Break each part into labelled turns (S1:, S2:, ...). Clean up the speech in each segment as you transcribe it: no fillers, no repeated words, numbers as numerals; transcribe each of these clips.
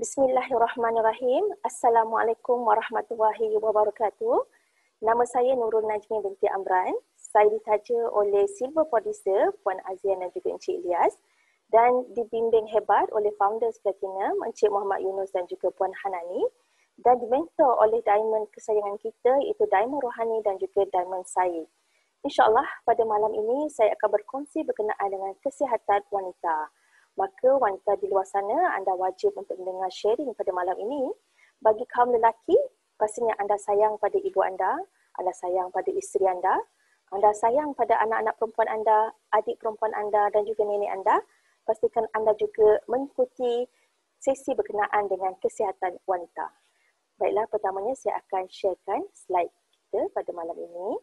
S1: Bismillahirrahmanirrahim. Assalamualaikum warahmatullahi wabarakatuh. Nama saya Nurul Najmi binti Amran. Saya ditaja oleh Silver Producer Puan Azian dan juga Encik Ilyas dan dibimbing hebat oleh Founders Platinum Encik Muhammad Yunus dan juga Puan Hanani dan dimentor oleh Diamond kesayangan kita iaitu Diamond Rohani dan juga Diamond Said. InsyaAllah pada malam ini saya akan berkongsi berkenaan dengan kesihatan wanita. Maka wanita di luar sana, anda wajib untuk mendengar sharing pada malam ini. Bagi kaum lelaki, pastinya anda sayang pada ibu anda sayang pada isteri anda sayang pada anak-anak perempuan anda, adik perempuan anda dan juga nenek anda. Pastikan anda juga mengikuti sesi berkenaan dengan kesihatan wanita. Baiklah, pertamanya saya akan sharekan slide kita pada malam ini.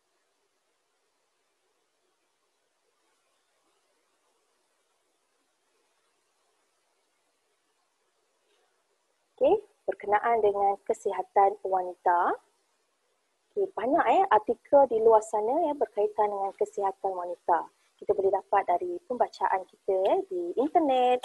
S1: Okey, berkenaan dengan kesihatan wanita. Okey, banyak artikel di luar sana berkaitan dengan kesihatan wanita. Kita boleh dapat dari pembacaan kita di internet,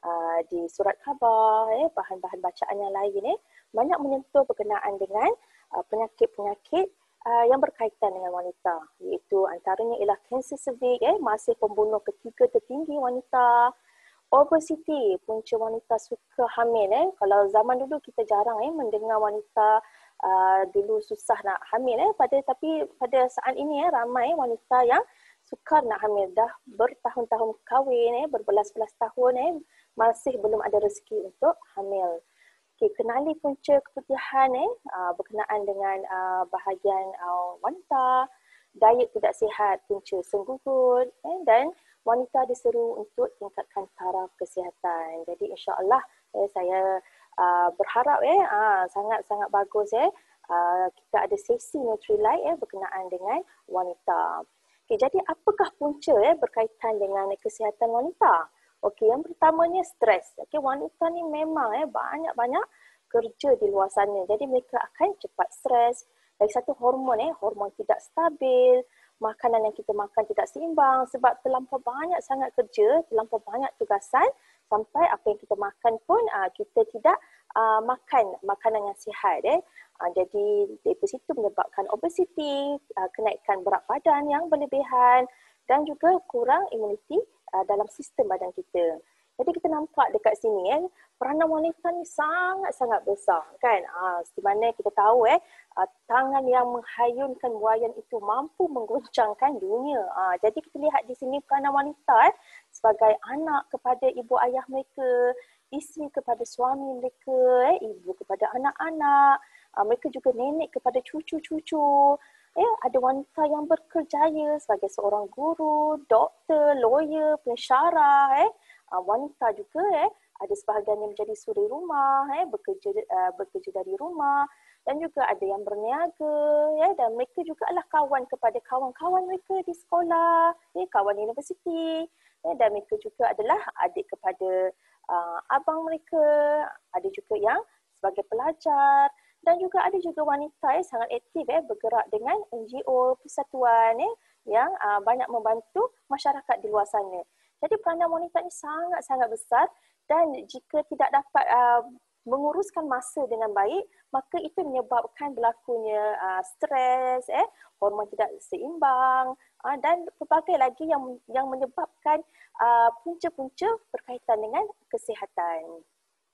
S1: di surat khabar, bahan-bahan bacaan yang lain banyak menyentuh berkenaan dengan penyakit-penyakit yang berkaitan dengan wanita, iaitu antaranya ialah kanser cervix, masih pembunuh ketiga tertinggi wanita. Obesity, punca wanita suka hamil. Kalau zaman dulu kita jarang mendengar wanita dulu susah nak hamil. Tapi pada saat ini ramai wanita yang sukar nak hamil. Dah bertahun-tahun kahwin, berbelas-belas tahun masih belum ada rezeki untuk hamil. Okay, kenali punca keputihan berkenaan dengan bahagian wanita. Diet tidak sihat, punca senggugut dan wanita diseru untuk tingkatkan taraf kesihatan. Jadi insya-Allah saya berharap sangat-sangat bagus kita ada sesi Nutrilite berkenaan dengan wanita. Okay, jadi apakah punca berkaitan dengan kesihatan wanita? Okey, yang pertamanya stres. Okey, wanita ni memang banyak-banyak kerja di luar sana. Jadi mereka akan cepat stres. Dari satu hormon hormon tidak stabil, makanan yang kita makan tidak seimbang sebab terlampau banyak sangat kerja, terlampau banyak tugasan sampai apa yang kita makan pun kita tidak makan makanan yang sihat. Jadi dari situ menyebabkan obesiti, kenaikan berat badan yang berlebihan dan juga kurang imuniti dalam sistem badan kita. Jadi kita nampak dekat sini peranan wanita ni sangat-sangat besar kan. Di mana kita tahu tangan yang menghayunkan buayan itu mampu mengguncangkan dunia. Jadi kita lihat di sini peranan wanita sebagai anak kepada ibu ayah mereka, isteri kepada suami mereka, ibu kepada anak-anak, mereka juga nenek kepada cucu-cucu. Ada wanita yang berkerjaya sebagai seorang guru, doktor, lawyer, pensyarah. Wanita juga ada sebahagian yang menjadi suri rumah, bekerja dari rumah dan juga ada yang berniaga dan mereka juga adalah kawan kepada kawan-kawan mereka di sekolah, kawan universiti dan mereka juga adalah adik kepada abang mereka, ada juga yang sebagai pelajar dan juga ada juga wanita sangat aktif bergerak dengan NGO, persatuan yang banyak membantu masyarakat di luar sana. Jadi peranan wanita ini sangat-sangat besar dan jika tidak dapat menguruskan masa dengan baik, maka itu menyebabkan berlakunya stres, hormon tidak seimbang dan pelbagai lagi yang menyebabkan punca-punca berkaitan dengan kesihatan.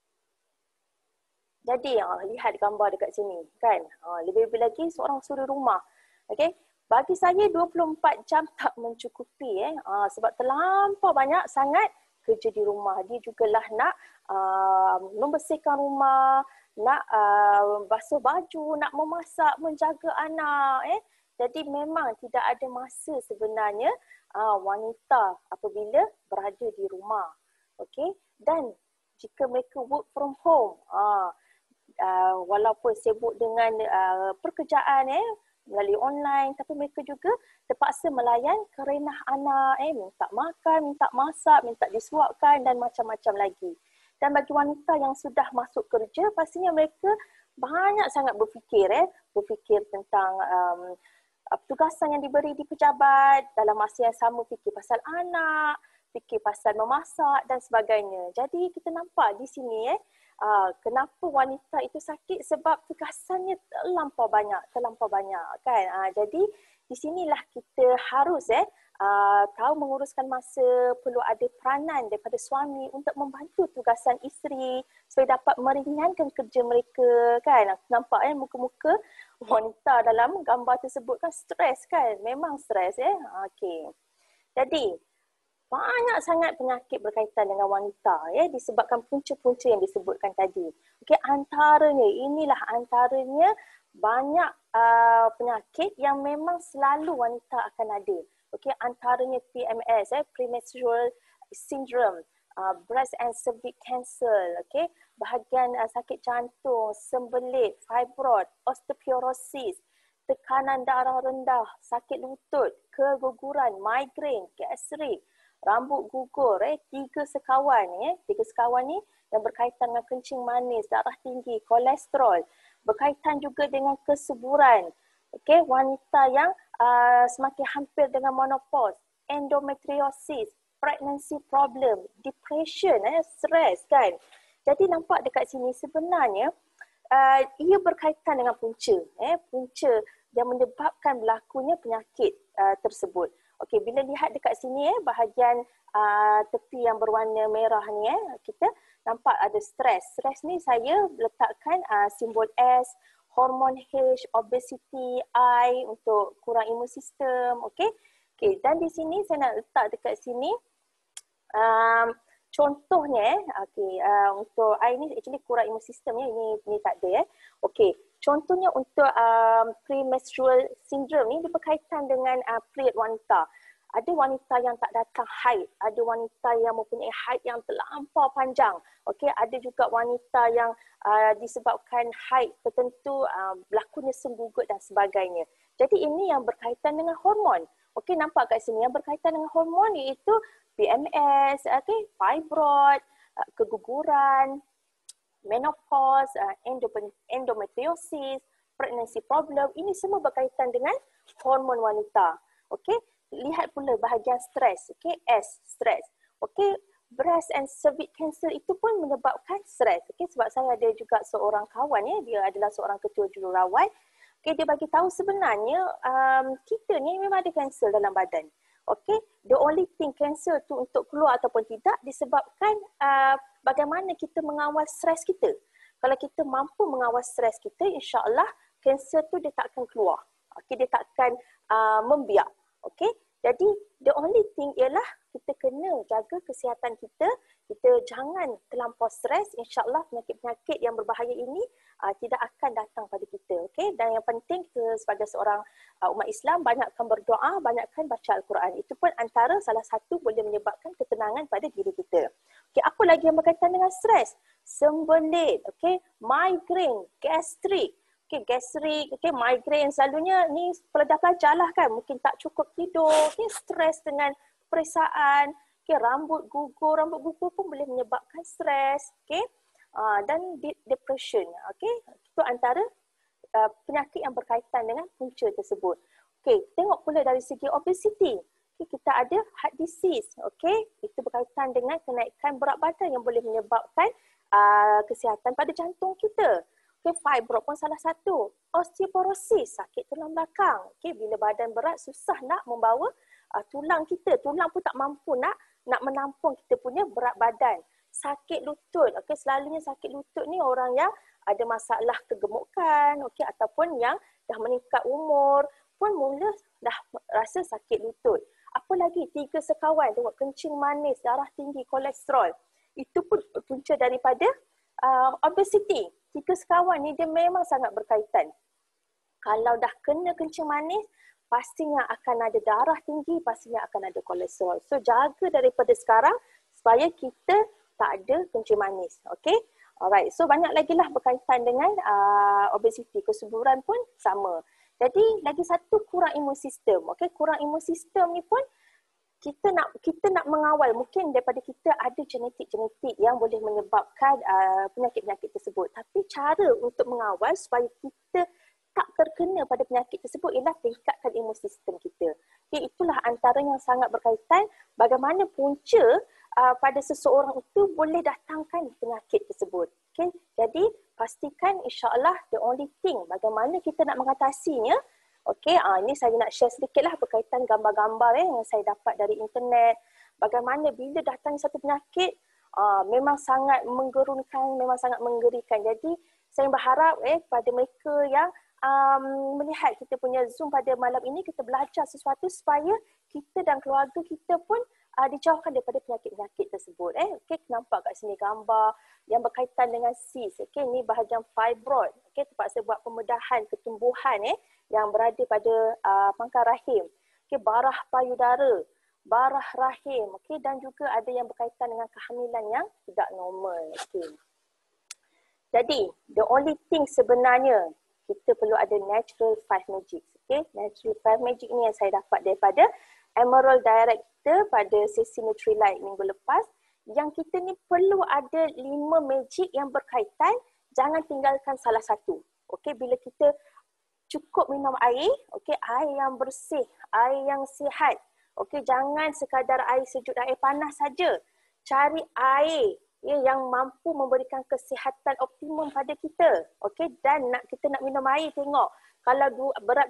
S1: Jadi lihat gambar dekat sini kan. Lebih-lebih lagi seorang suri rumah. Okey. Bagi saya 24 jam tak mencukupi sebab terlampau banyak sangat kerja di rumah. Dia jugalah nak membersihkan rumah, nak basuh baju, nak memasak, menjaga anak. Jadi memang tidak ada masa sebenarnya wanita apabila berada di rumah. Okey. Dan jika mereka work from home, walaupun sibuk dengan pekerjaan melalui online, tapi mereka juga terpaksa melayan kerenah anak, minta makan, minta masak, minta disuapkan dan macam-macam lagi. Dan bagi wanita yang sudah masuk kerja, pastinya mereka banyak sangat berfikir tentang tugasan yang diberi di pejabat, dalam masa yang sama fikir pasal anak, fikir pasal memasak dan sebagainya. Jadi kita nampak di sini kenapa wanita itu sakit sebab tugasannya terlampau banyak kan. Jadi di sinilah kita harus tahu menguruskan masa, perlu ada peranan daripada suami untuk membantu tugasan isteri supaya dapat meringankan kerja mereka kan. Nampak muka-muka wanita dalam gambar tersebut kan stres kan, memang stres Okey. Jadi banyak sangat penyakit berkaitan dengan wanita disebabkan punca-punca yang disebutkan tadi. Okey, inilah antaranya banyak penyakit yang memang selalu wanita akan ada. Okey, antaranya PMS, premenstrual syndrome, breast and cervix cancer, okey, bahagian sakit jantung, sembelit, fibroid, osteoporosis, tekanan darah rendah, sakit lutut, keguguran, migraine, gastrik, rambut gugur, tiga sekawan ni yang berkaitan dengan kencing manis, darah tinggi, kolesterol, berkaitan juga dengan kesuburan. Okey, wanita yang semakin hampir dengan menopause, endometriosis, pregnancy problem, depression, stres kan. Jadi nampak dekat sini sebenarnya ia berkaitan dengan punca yang menyebabkan berlakunya penyakit tersebut. Okey, bila lihat dekat sini bahagian tepi yang berwarna merah ni kita nampak ada stres. Stres ni saya letakkan simbol S, hormon H, obesity, I untuk kurang imun sistem, okey. Okey, dan di sini saya nak letak dekat sini contohnya untuk I ni actually kurang imun sistem ini tak ada Okey, contohnya untuk premenstrual syndrome ni dia berkaitan dengan period wanita. Ada wanita yang tak datang haid, ada wanita yang mempunyai haid yang terlampau panjang. Okey, ada juga wanita yang disebabkan haid tertentu berlakunya senggugut dan sebagainya. Jadi ini yang berkaitan dengan hormon. Okey, nampak kat sini yang berkaitan dengan hormon iaitu PMS, fibroid, keguguran, menopause, endometriosis, pregnancy problem. Ini semua berkaitan dengan hormon wanita. Okey, lihat pula bahagian stres. Okey, S, stres. Okey, breast and cervix cancer itu pun menyebabkan stres. Okey, sebab saya ada juga seorang kawan dia adalah seorang ketua jururawat. Okey, dia bagi tahu sebenarnya kita ni memang ada kanser dalam badan. Okey, the only thing kanser tu untuk keluar ataupun tidak disebabkan bagaimana kita mengawal stres kita. Kalau kita mampu mengawal stres kita, insya-Allah kanser tu dia tak akan keluar. Okey, dia tak akan membiak. Okey, jadi the only thing ialah kita kena jaga kesihatan kita. Kita jangan terlampau stres. InsyaAllah penyakit-penyakit yang berbahaya ini tidak akan datang pada kita. Okey, dan yang penting kita sebagai seorang umat Islam banyakkan berdoa, banyakkan baca Al-Quran. Itu pun antara salah satu boleh menyebabkan ketenangan pada diri kita. Okey, apa lagi yang berkaitan dengan stres? Sembelit, okey, migraine, gastrik. Okey, gastrik, okey, migraine selalunya ni pelajar-pelajar lah kan, mungkin tak cukup tidur, okey, stres dengan periksaan, okey, rambut gugur pun boleh menyebabkan stres, okey, dan depression, okey, itu antara penyakit yang berkaitan dengan punca tersebut. Okey, tengok pula dari segi obesity. Okey, kita ada heart disease, okey, itu berkaitan dengan kenaikan berat badan yang boleh menyebabkan kesihatan pada jantung kita. Okay, fibroid pun salah satu. Osteoporosis, sakit tulang belakang. Okay, bila badan berat susah nak membawa tulang kita. Tulang pun tak mampu nak menampung kita punya berat badan. Sakit lutut. Okay, selalunya sakit lutut ni orang yang ada masalah kegemukan, okay, ataupun yang dah meningkat umur pun mula dah rasa sakit lutut. Apa lagi? Tiga sekawan. Tengok, kencing manis, darah tinggi, kolesterol. Itu pun punca daripada obesity. Tiga sekawan ni dia memang sangat berkaitan. Kalau dah kena kencing manis, pastinya akan ada darah tinggi, pastinya akan ada kolesterol. So jaga daripada sekarang supaya kita tak ada kencing manis. Okay? Alright. So banyak lagi lah berkaitan dengan obesity. Kesuburan pun sama. Jadi lagi satu, kurang imun sistem. Okay? Kurang imun sistem ni pun kita nak mengawal, mungkin daripada kita ada genetik-genetik yang boleh menyebabkan penyakit-penyakit tersebut. Tapi cara untuk mengawal supaya kita tak terkena pada penyakit tersebut ialah tingkatkan imun sistem kita. Okay, itulah antara yang sangat berkaitan bagaimana punca pada seseorang itu boleh datangkan penyakit tersebut. Okay, jadi pastikan insya-Allah the only thing bagaimana kita nak mengatasinya. Okay, ini saya nak share sedikitlah berkaitan gambar-gambar yang saya dapat dari internet. Bagaimana bila datang satu penyakit memang sangat menggerunkan, memang sangat menggerikan. Jadi saya berharap pada mereka yang melihat kita punya Zoom pada malam ini, kita belajar sesuatu supaya kita dan keluarga kita pun dijauhkan daripada penyakit-penyakit tersebut. Okay, nampak kat sini gambar yang berkaitan dengan cyst. Okay, ni bahagian fibroid. Okay, terpaksa buat pembedahan ketumbuhan yang berada pada pangkal rahim. Okay, barah payudara, barah rahim. Okay, dan juga ada yang berkaitan dengan kehamilan yang tidak normal. Okay. Jadi, the only thing sebenarnya kita perlu ada natural 5 magic. Okay? Natural 5 magic ni yang saya dapat daripada Emerald Director pada sesi Nutrilite minggu lepas. Yang kita ni perlu ada 5 magic yang berkaitan, jangan tinggalkan salah satu. Okay? Bila kita cukup minum air, okay? Air yang bersih, air yang sihat. Okay? Jangan sekadar air sejuk dan air panas saja. Cari air yang mampu memberikan kesihatan optimum pada kita. Okey, dan kita nak minum air, tengok kalau berat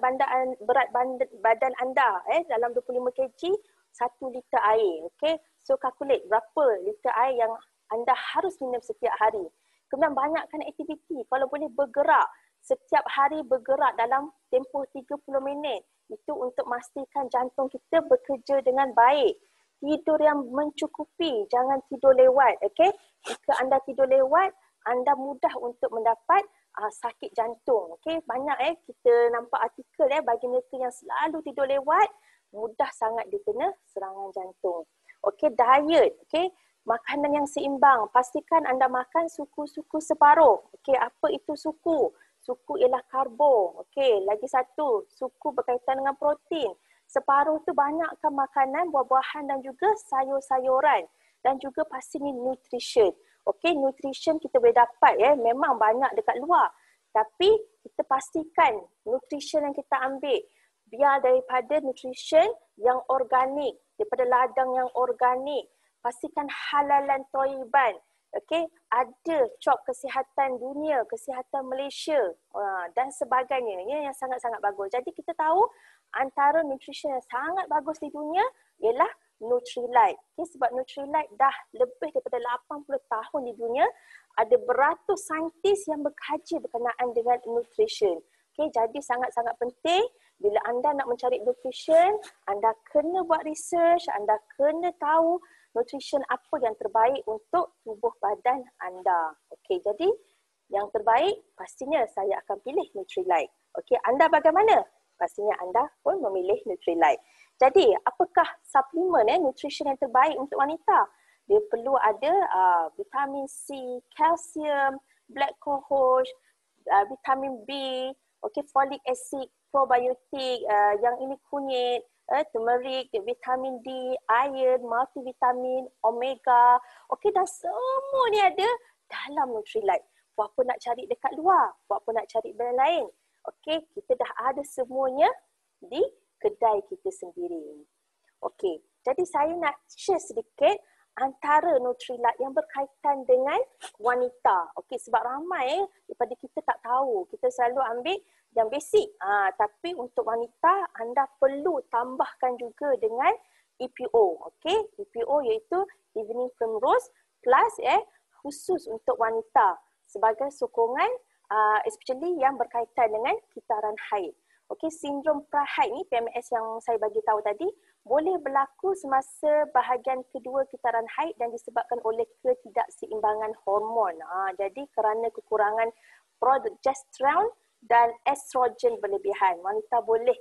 S1: badan anda dalam 25 kg 1 liter air. Okey, so calculate berapa liter air yang anda harus minum setiap hari. Kemudian banyakkan aktiviti, kalau boleh bergerak setiap hari, bergerak dalam tempoh 30 minit. Itu untuk memastikan jantung kita bekerja dengan baik. Tidur yang mencukupi, jangan tidur lewat. Okay? Jika anda tidur lewat, anda mudah untuk mendapat sakit jantung. Okay? Banyak kita nampak artikel bagi mereka yang selalu tidur lewat, mudah sangat dikena serangan jantung. Okay? Diet. Okay? Makanan yang seimbang. Pastikan anda makan suku-suku separuh. Okay? Apa itu suku? Suku ialah karbo. Okay? Lagi satu, suku berkaitan dengan protein. Separuh tu banyakkan makanan, buah-buahan dan juga sayur-sayuran. Dan juga pastinya nutrition. Okey, nutrition kita boleh dapat memang banyak dekat luar. Tapi kita pastikan nutrition yang kita ambil biar daripada nutrition yang organik, daripada ladang yang organik. Pastikan halalan toiban. Okey, ada cop kesihatan dunia, kesihatan Malaysia dan sebagainya yang sangat-sangat bagus. Jadi kita tahu antara nutrition yang sangat bagus di dunia ialah Nutrilite. Okay, sebab Nutrilite dah lebih daripada 80 tahun di dunia, ada beratus saintis yang berkaji berkenaan dengan nutrition. Okay, jadi sangat-sangat penting bila anda nak mencari nutrition, anda kena buat research, anda kena tahu nutrition apa yang terbaik untuk tubuh badan anda. Okey, jadi yang terbaik pastinya saya akan pilih Nutrilite. Okey, anda bagaimana? Pastinya anda pun memilih Nutrilite. Jadi, apakah suplemen nutrition yang terbaik untuk wanita? Dia perlu ada vitamin C, kalsium, black cohosh, vitamin B, okey, folic acid, probiotik, yang ini kunyit, turmeric, vitamin D, iron, multivitamin, omega. Okey, dan semua ni ada dalam Nutrilite. Buat apa nak cari dekat luar? Buat apa nak cari brand lain? Okey, kita dah ada semuanya di kedai kita sendiri. Okey, jadi saya nak share sedikit antara Nutrilite yang berkaitan dengan wanita. Okey, sebab ramai daripada kita tak tahu. Kita selalu ambil yang basic. Tapi untuk wanita, anda perlu tambahkan juga dengan EPO. Okey, EPO iaitu Evening Primrose Plus khusus untuk wanita sebagai sokongan especially yang berkaitan dengan kitaran haid. Okey, sindrom prahaid ni, PMS yang saya bagi tahu tadi, boleh berlaku semasa bahagian kedua kitaran haid dan disebabkan oleh ketidakseimbangan hormon. Jadi kerana kekurangan progesterone dan estrogen berlebihan, wanita boleh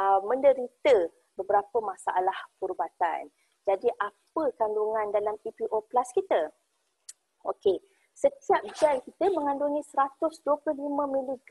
S1: menderita beberapa masalah perubatan. Jadi apa kandungan dalam EPO Plus kita? Okey, setiap gel kita mengandungi 125 mg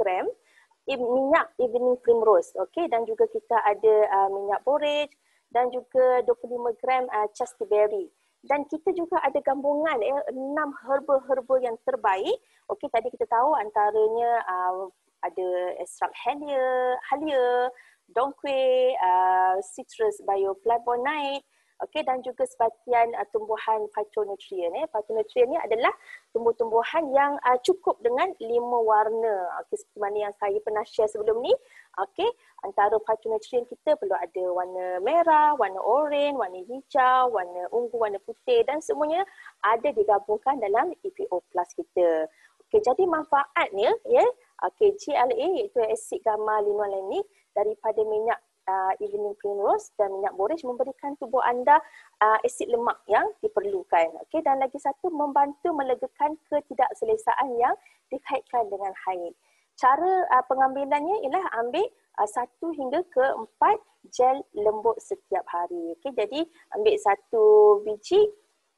S1: minyak Evening Primrose, okey, dan juga kita ada minyak borage dan juga 25 gram chaste berry. Dan kita juga ada gabungan 6 herba-herba yang terbaik. Okey, tadi kita tahu antaranya ada ekstrak halia, dongquai, citrus bioflavonoid, okey, dan juga sebahagian tumbuhan phytonutrien. Phytonutrien ni adalah tumbuh-tumbuhan yang cukup dengan 5 warna. Okey, seperti mana yang saya pernah share sebelum ni. Okey, antara phytonutrien kita perlu ada warna merah, warna oranye, warna hijau, warna ungu, warna putih, dan semuanya ada digabungkan dalam EPO Plus kita. Okey, jadi manfaatnya ya, okey, GLA iaitu asid gamma linolenic daripada minyak evening primrose dan minyak borage memberikan tubuh anda asid lemak yang diperlukan. Okey, dan lagi satu, membantu melegakan ketidakselesaan yang dikaitkan dengan haid. Cara pengambilannya ialah ambil 1 hingga ke 4 gel lembut setiap hari. Okey, jadi ambil 1 biji,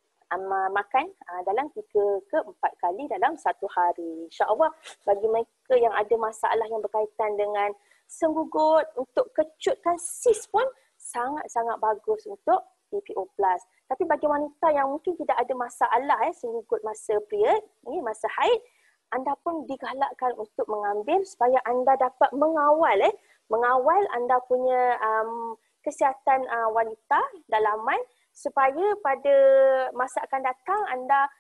S1: makan dalam 3 ke 4 kali dalam 1 hari. InsyaAllah bagi mereka yang ada masalah yang berkaitan dengan senggugut, untuk kecutkan sis pun sangat-sangat bagus untuk EPO Plus. Tapi bagi wanita yang mungkin tidak ada masalah senggugut masa period, ni masa haid, anda pun digalakkan untuk mengambil supaya anda dapat mengawal anda punya kesihatan wanita dalaman, supaya pada masa akan datang anda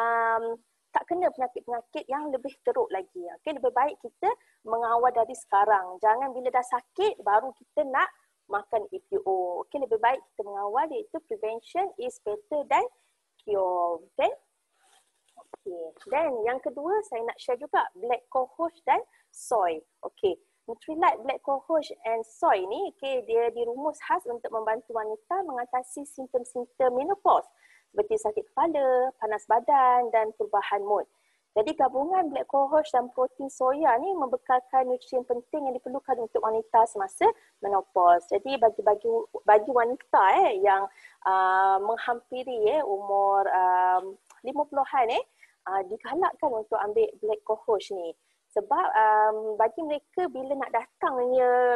S1: tak kena penyakit-penyakit yang lebih teruk lagi. Okey, lebih baik kita mengawal dari sekarang. Jangan bila dah sakit baru kita nak makan EPO. Okey, lebih baik kita mengawal, iaitu prevention is better than cure. Okey. Okey. Dan yang kedua saya nak share juga black cohosh dan soy. Okey. Nutrilite black cohosh and soy ni, okey, dia dirumus khas untuk membantu wanita mengatasi simptom-simptom menopause seperti sakit kepala, panas badan dan perubahan mood. Jadi gabungan black cohosh dan protein soya ni membekalkan nutrien penting yang diperlukan untuk wanita semasa menopause. Jadi bagi wanita yang menghampiri umur 50-an digalakkan untuk ambil black cohosh ni. Sebab bagi mereka bila nak datangnya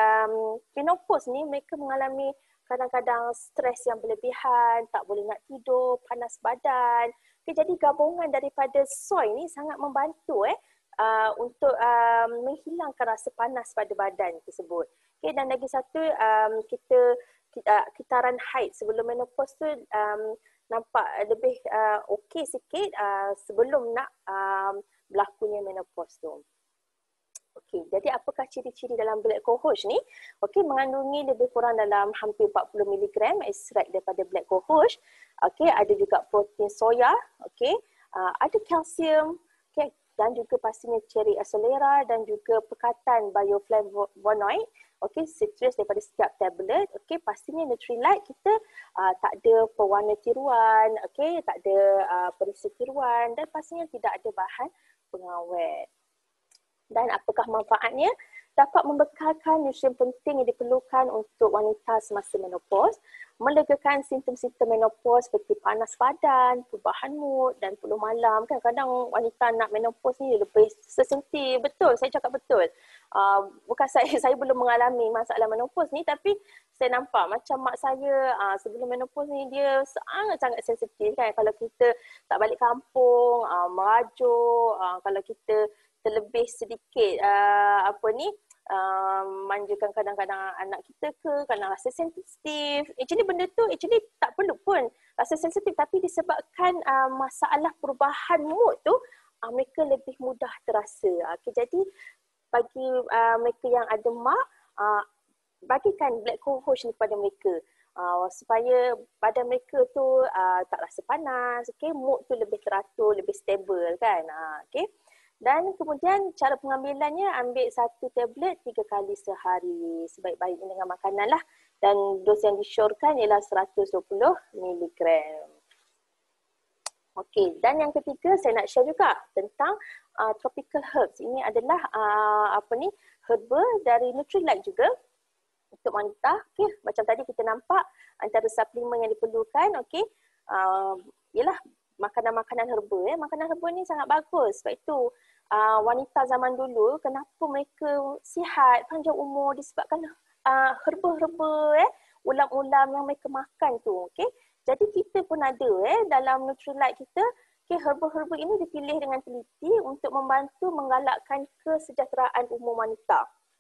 S1: menopause ni, mereka mengalami kadang-kadang stres yang berlebihan, tak boleh nak tidur, panas badan. Okay, jadi gabungan daripada soy ni sangat membantu untuk menghilangkan rasa panas pada badan tersebut. Okay, dan lagi satu, kitaran haid sebelum menopause tu nampak lebih okey sikit sebelum nak berlakunya menopause tu. Okey, jadi apakah ciri-ciri dalam black cohosh ni? Okey, mengandungi lebih kurang dalam hampir 40 mg ekstrak daripada black cohosh. Okey, ada juga protein soya, okey, ada kalsium, okey, dan juga pastinya cherry acelera dan juga pekatan bioflavonoid, okey, citrus daripada setiap tablet. Okey, pastinya Nutrilite kita tak ada pewarna tiruan, okey, tak ada perisa tiruan, dan pastinya tidak ada bahan pengawet. Dan apakah manfaatnya? Dapat membekalkan nutrien penting yang diperlukan untuk wanita semasa menopause, melegakan simptom-simptom menopause seperti panas badan, perubahan mood dan peluh malam. Kan kadang wanita nak menopause ni lebih sensitif. Betul, saya cakap betul. Bukan saya belum mengalami masalah menopause ni, tapi saya nampak macam mak saya sebelum menopause ni dia sangat-sangat sensitif kan. Kalau kita tak balik kampung, merajuk, kalau kita terlebih sedikit manjakan kadang-kadang anak kita ke, kadang rasa sensitif. Actually benda tu tak perlu pun rasa sensitif, tapi disebabkan masalah perubahan mood tu mereka lebih mudah terasa. Okay, jadi bagi mereka yang ada mak, bagikan black cohosh ni kepada mereka supaya badan mereka tu tak rasa panas, okay, mood tu lebih teratur, lebih stable kan. Okay. Dan kemudian cara pengambilannya, ambil 1 tablet 3 kali sehari, sebaik-baiknya dengan makanan lah. Dan dos yang disyorkan ialah 120 mg. Okey, dan yang ketiga saya nak share juga tentang tropical herbs. Ini adalah herba dari Nutrilite juga untuk wanita. Okey, macam tadi kita nampak antara suplemen yang diperlukan, okey, ialah makanan-makanan herba. Makanan herba ni sangat bagus. Sebab itu wanita zaman dulu kenapa mereka sihat, panjang umur, disebabkan herba-herba, ulam-ulam yang mereka makan tu. Okay? Jadi kita pun ada dalam Nutrilite kita, okay, herba-herba ini dipilih dengan teliti untuk membantu menggalakkan kesejahteraan umum wanita.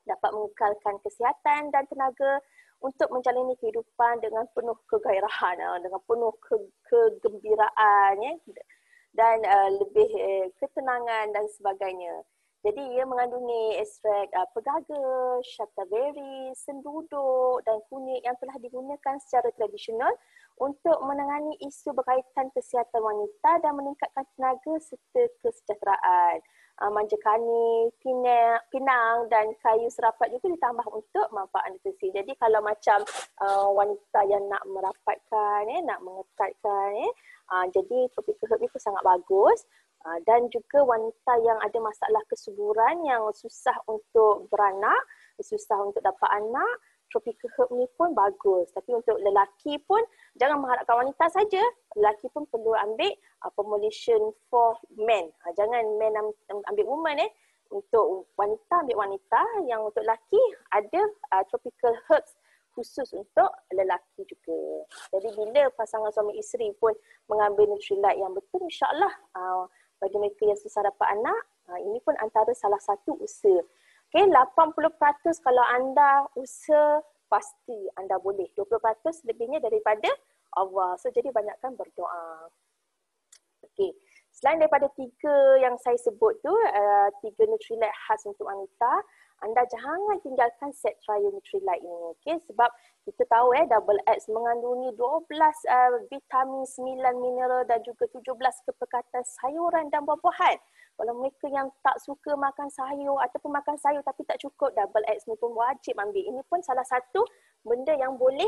S1: dapat mengekalkan kesihatan dan tenaga untuk menjalani kehidupan dengan penuh kegairahan, dengan penuh kegembiraan, ya, dan lebih ketenangan dan sebagainya. Jadi ia mengandungi ekstrak pegaga, shataberry, senduduk dan kunyit yang telah digunakan secara tradisional untuk menangani isu berkaitan kesihatan wanita dan meningkatkan tenaga serta kesejahteraan. Manja kani, pinang dan kayu serapat juga ditambah untuk manfaat nutrisi. Jadi kalau macam wanita yang nak merapatkan, nak mengekatkan, jadi tropical herb itu sangat bagus. Dan juga wanita yang ada masalah kesuburan, yang susah untuk beranak, susah untuk dapat anak, tropical herb ni pun bagus. Tapi untuk lelaki pun jangan mengharapkan wanita saja. Lelaki pun perlu ambil formulation for men. Jangan men ambil woman. Untuk wanita ambil wanita. Yang untuk lelaki ada tropical herbs khusus untuk lelaki juga. Jadi bila pasangan suami isteri pun mengambil Nutrilite yang betul, insyaAllah bagi mereka yang susah dapat anak, ini pun antara salah satu usaha. Okay, 80% kalau anda usaha, pasti anda boleh. 20% lebihnya daripada Allah. So, jadi banyakkan berdoa. Okay. Selain daripada 3 yang saya sebut tu, 3 Nutrilite khas untuk wanita, anda jangan tinggalkan set trial Nutrilite ini. Okay? Sebab kita tahu Double X mengandungi 12 vitamin, 9 mineral dan juga 17 kepekatan sayuran dan buah-buahan. Kalau mereka yang tak suka makan sayur ataupun makan sayur tapi tak cukup, Double X ni pun wajib ambil. Ini pun salah satu benda yang boleh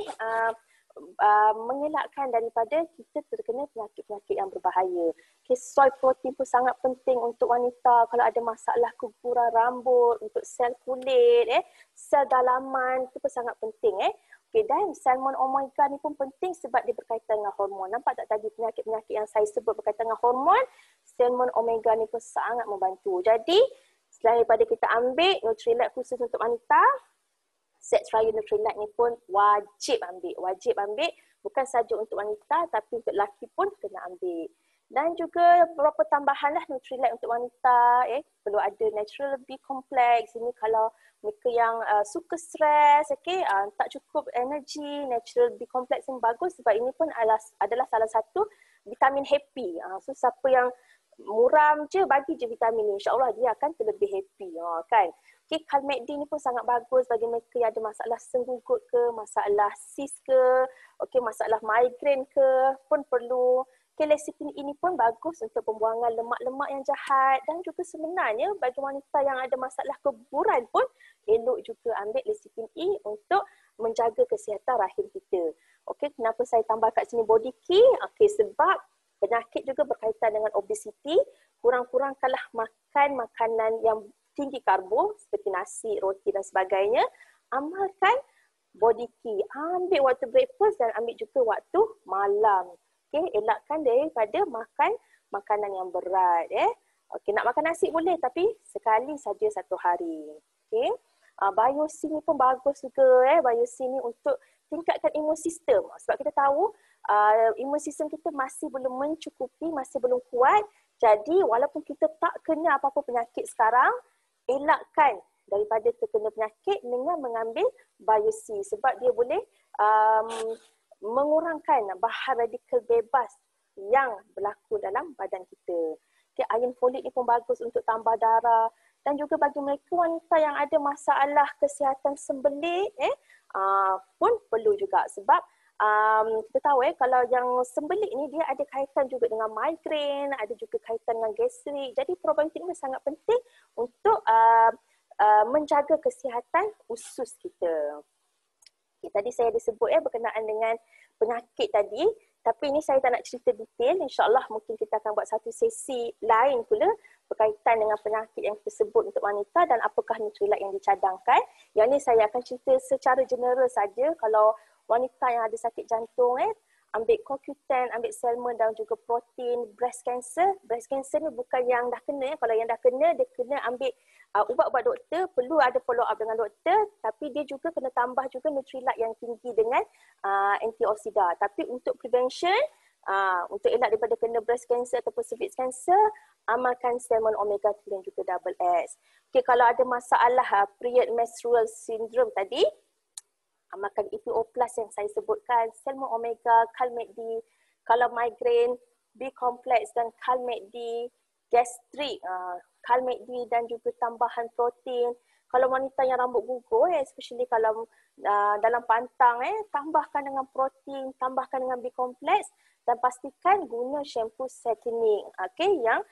S1: mengelakkan daripada kita terkena penyakit-penyakit yang berbahaya. Okay, soy protein pun sangat penting untuk wanita kalau ada masalah keguguran rambut, untuk sel kulit, sel dalaman, itu pun sangat penting. Okay, dan salmon omega ni pun penting sebab dia berkaitan dengan hormon. Nampak tak tadi penyakit-penyakit yang saya sebut berkaitan dengan hormon? Salmon omega ni pun sangat membantu. Jadi, selain daripada kita ambil Nutrilite khusus untuk wanita, set trial Nutrilite ni pun wajib ambil. Wajib ambil, bukan saja untuk wanita tapi untuk lelaki pun kena ambil. Dan juga beberapa tambahan lah Nutrilite untuk wanita. Perlu ada natural B complex. Ini kalau mereka yang suka stres, tak cukup energi, natural B complex yang bagus sebab ini pun adalah salah satu vitamin happy. So siapa yang muram je, bagi je vitamin ni. InsyaAllah dia akan terlebih happy. Kan? Okay, Calmette-D ni pun sangat bagus bagi mereka yang ada masalah senggugut ke, masalah cyst ke, masalah migraine ke, pun perlu. Okay, lecithin ini pun bagus untuk pembuangan lemak-lemak yang jahat dan juga sebenarnya bagi wanita yang ada masalah keguguran pun elok juga ambil lecithin E untuk menjaga kesihatan rahim kita. Okay, kenapa saya tambah kat sini body key? Okay, sebab penyakit juga berkaitan dengan obesiti. Kurang-kurangkanlah makan makanan yang tinggi karbo seperti nasi, roti dan sebagainya. Amalkan body key. Ambil waktu breakfast dan ambil juga waktu malam. Okay, elakkan daripada makan makanan yang berat. Okay, nak makan nasi boleh tapi sekali saja satu hari. Okay. Biosin ni pun bagus juga. Biosin ni untuk tingkatkan imun sistem. Sebab kita tahu imun sistem kita masih belum mencukupi, masih belum kuat. Jadi walaupun kita tak kena apa-apa penyakit sekarang, elakkan daripada terkena penyakit dengan mengambil biosin sebab dia boleh mengurangkan bahan radikal bebas yang berlaku dalam badan kita. Okay, iron folik ni pun bagus untuk tambah darah dan juga bagi mereka wanita yang ada masalah kesihatan sembelit pun perlu juga sebab kita tahu kalau yang sembelit ni dia ada kaitan juga dengan migraine, ada juga kaitan dengan gastrik. Jadi probiotik ni sangat penting untuk menjaga kesihatan usus kita. Okay, tadi saya ada sebut berkenaan dengan penyakit tadi, tapi ini saya tak nak cerita detail. InsyaAllah mungkin kita akan buat satu sesi lain pula berkaitan dengan penyakit yang tersebut untuk wanita dan apakah Nutrilite yang dicadangkan. Yang ni saya akan cerita secara general saja. Kalau wanita yang ada sakit jantung, ambil CoQ10, ambil salmon dan juga protein. Breast cancer ni bukan yang dah kena. Kalau yang dah kena, dia kena ambil ubat-ubat doktor, perlu ada follow up dengan doktor, tapi dia juga kena tambah juga Nutrilite yang tinggi dengan antioksida. Tapi untuk prevention, untuk elak daripada kena breast cancer ataupun cervix cancer, amalkan salmon omega 3 dan juga double X. Okey, kalau ada masalah period menstrual syndrome tadi, amalkan EPO plus yang saya sebutkan, salmon omega, Calmate D. Kalau migraine, B complex dan Calmate D, gastrik, Calmate D dan juga tambahan protein. Kalau wanita yang rambut gugur, especially kalau dalam pantang, tambahkan dengan protein, tambahkan dengan B complex dan pastikan guna shampoo setting. Okay, yang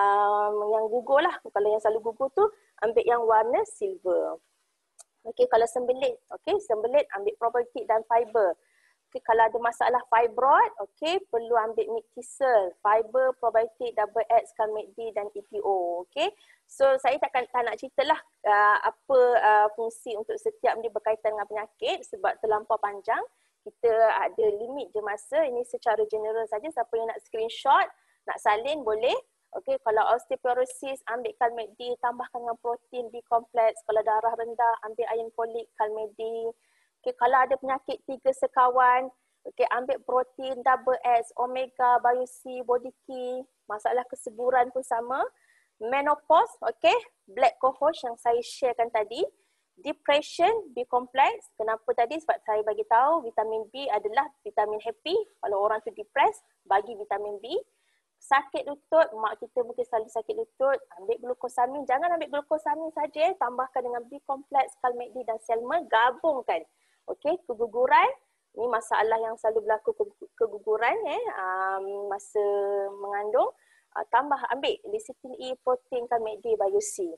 S1: gugur lah. Kalau yang selalu gugur tu, ambil yang warna silver. Okey, kalau sembelit, sembelit ambil probiotik dan fiber. Okey, kalau ada masalah fibroid, perlu ambil Mictisel, fiber, probiotik, double X, Calmate D dan EPO. Okey. So saya tak nak ceritalah apa fungsi untuk setiap ni berkaitan dengan penyakit sebab terlampau panjang. Kita ada limit je masa. Ini secara general saja. Siapa yang nak screenshot, nak salin boleh. Okey, kalau osteoporosis, ambil Calmate D, tambahkan dengan protein B complex. Kalau darah rendah, ambil iron folic, Calmate D. Okey, kalau ada penyakit 3 sekawan, ambil protein, double X, omega, bio-C, body key. Masalah kesuburan pun sama. Menopause, black cohosh yang saya sharekan tadi. Depression, B complex. Kenapa tadi? Sebab saya bagi tahu vitamin B adalah vitamin happy. Kalau orang tu depressed, bagi vitamin B. Sakit lutut, mak kita mungkin selalu sakit lutut, ambil glukosamin. Jangan ambil glukosamin saja, tambahkan dengan B complex, Calmate D dan Selmer, gabungkan. Keguguran, ini masalah yang selalu berlaku, keguguran masa mengandung. Tambah ambil lecithin E, protein, Calmate D, bio-C.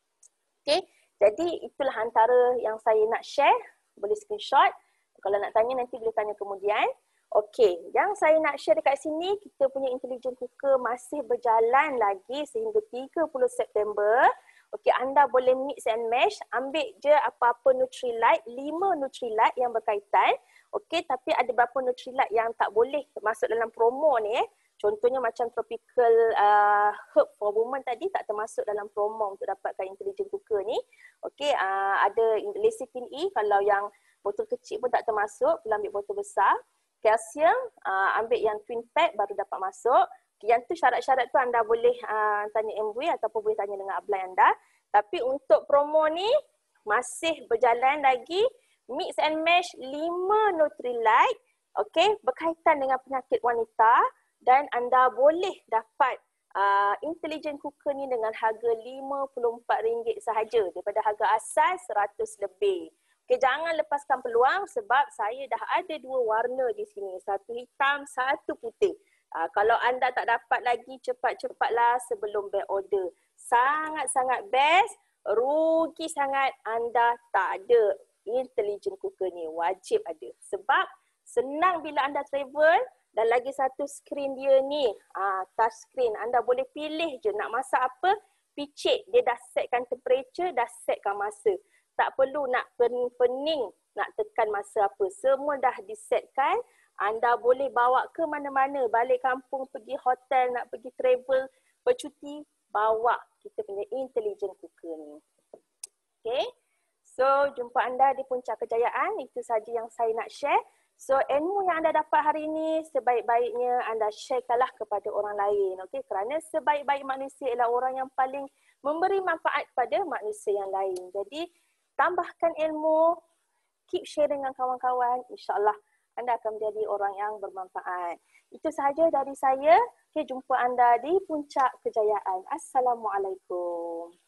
S1: Jadi itulah antara yang saya nak share. Boleh screenshot. Kalau nak tanya nanti boleh tanya kemudian. Yang saya nak share dekat sini, kita punya intelligent cooker masih berjalan lagi sehingga 30 September. Anda boleh mix and match, ambil je apa-apa Nutrilite, 5 Nutrilite yang berkaitan. Tapi ada beberapa Nutrilite yang tak boleh masuk dalam promo ni. Contohnya macam tropical herb for women tadi tak termasuk dalam promo untuk dapatkan intelligent cooker ni. Ada lecithin E, kalau yang botol kecil pun tak termasuk, perlu ambil botol besar. Kalsium, ambil yang twin pack baru dapat masuk. Yang tu syarat-syarat tu anda boleh tanya MW ataupun boleh tanya dengan upline anda. Tapi untuk promo ni masih berjalan lagi. Mix and match 5 Nutrilite, berkaitan dengan penyakit wanita dan anda boleh dapat intelligent cooker ni dengan harga RM54 sahaja daripada harga asas RM100 lebih. Jangan lepaskan peluang sebab saya dah ada 2 warna di sini. Satu hitam, satu putih. Kalau anda tak dapat lagi, cepat-cepatlah sebelum back order. Sangat-sangat best. Rugi sangat anda tak ada intelligent cooker ni. Wajib ada. Sebab senang bila anda travel dan lagi satu screen dia ni. Touch screen. Anda boleh pilih je nak masak apa. Picit. Dia dah setkan temperature, dah setkan masa. Tak perlu nak pening, nak tekan masa apa. Semua dah disetkan. Anda boleh bawa ke mana-mana. Balik kampung, pergi hotel, nak pergi travel, bercuti, bawa kita punya intelligent cooker ni. So, jumpa anda di Puncak Kejayaan. Itu saja yang saya nak share. So, ilmu yang anda dapat hari ini, sebaik-baiknya anda sharekanlah kepada orang lain. Kerana sebaik-baik manusia ialah orang yang paling memberi manfaat kepada manusia yang lain. Jadi, tambahkan ilmu, keep share dengan kawan-kawan, insyaAllah anda akan menjadi orang yang bermanfaat. Itu sahaja dari saya. Jumpa anda di Puncak Kejayaan. Assalamualaikum.